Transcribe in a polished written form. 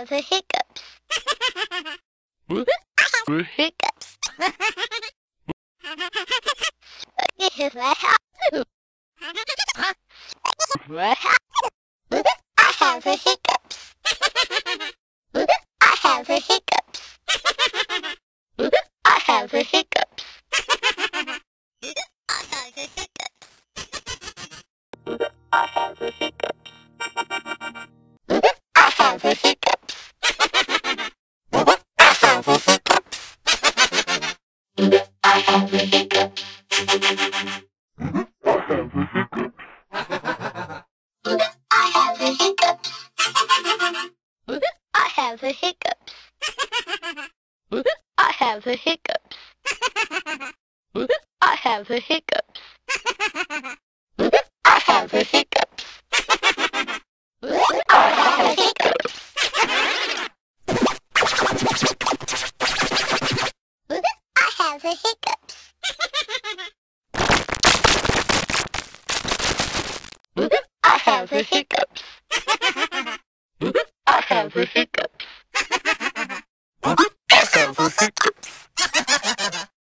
have the hiccups. Hiccups. Here's my house. I have the hiccups. I have the hiccups. I have the hiccups. I have the hiccups. I have the hiccups. I have the hiccups. I have the hiccups. I have the hiccups. I have the hiccups. I have the hiccups. I have the hiccups. I have the hiccups. I have the hiccups. I have the hiccups. I have the hiccups. I have the hiccups. I have the hiccups.